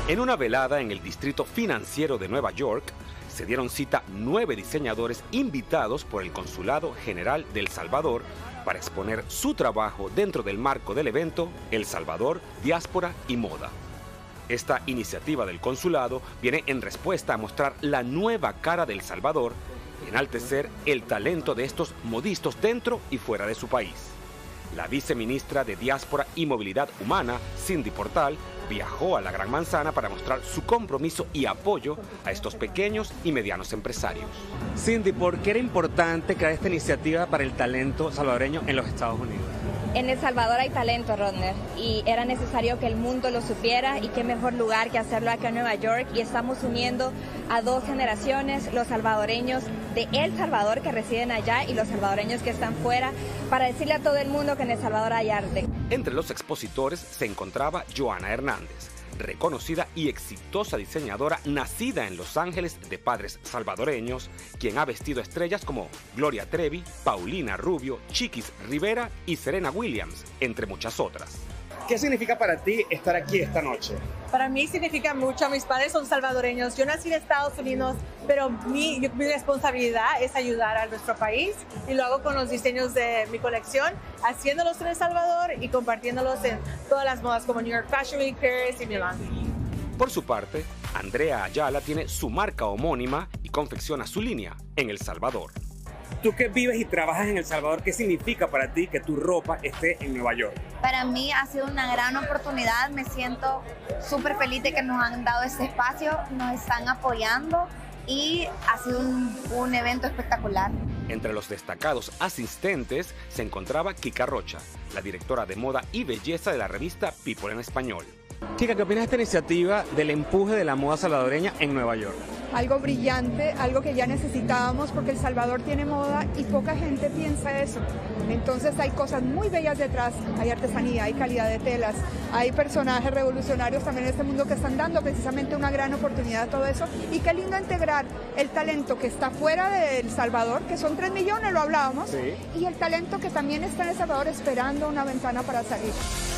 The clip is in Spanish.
En una velada en el distrito financiero de Nueva York, se dieron cita 9 diseñadores invitados por el Consulado General de El Salvador para exponer su trabajo dentro del marco del evento El Salvador, Diáspora y Moda. Esta iniciativa del consulado viene en respuesta a mostrar la nueva cara de El Salvador y enaltecer el talento de estos modistas dentro y fuera de su país. La viceministra de Diáspora y Movilidad Humana, Cindy Portal, viajó a la Gran Manzana para mostrar su compromiso y apoyo a estos pequeños y medianos empresarios. Cindy, ¿por qué era importante crear esta iniciativa para el talento salvadoreño en los Estados Unidos? En El Salvador hay talento, Rodner, y era necesario que el mundo lo supiera, y qué mejor lugar que hacerlo aquí en Nueva York, y estamos uniendo a 2 generaciones, los salvadoreños de El Salvador que residen allá y los salvadoreños que están fuera, para decirle a todo el mundo que en El Salvador hay arte. Entre los expositores se encontraba Joana Hernández, reconocida y exitosa diseñadora nacida en Los Ángeles de padres salvadoreños, quien ha vestido estrellas como Gloria Trevi, Paulina Rubio, Chiquis Rivera y Serena Williams, entre muchas otras. ¿Qué significa para ti estar aquí esta noche? Para mí significa mucho. Mis padres son salvadoreños. Yo nací en Estados Unidos, pero mi responsabilidad es ayudar a nuestro país, y lo hago con los diseños de mi colección, haciéndolos en El Salvador y compartiéndolos en todas las modas como New York Fashion Week, Paris y Milán. Por su parte, Andrea Ayala tiene su marca homónima y confecciona su línea en El Salvador. Tú que vives y trabajas en El Salvador, ¿qué significa para ti que tu ropa esté en Nueva York? Para mí ha sido una gran oportunidad, me siento súper feliz de que nos han dado este espacio, nos están apoyando y ha sido un evento espectacular. Entre los destacados asistentes se encontraba Kika Rocha, la directora de moda y belleza de la revista People en Español. Kika, ¿qué opinas de esta iniciativa del empuje de la moda salvadoreña en Nueva York? Algo brillante, algo que ya necesitábamos, porque El Salvador tiene moda y poca gente piensa eso. Entonces hay cosas muy bellas detrás, hay artesanía, hay calidad de telas, hay personajes revolucionarios también en este mundo que están dando precisamente una gran oportunidad a todo eso. Y qué lindo integrar el talento que está fuera de El Salvador, que son 3 millones, lo hablábamos, sí, y el talento que también está en El Salvador esperando una ventana para salir.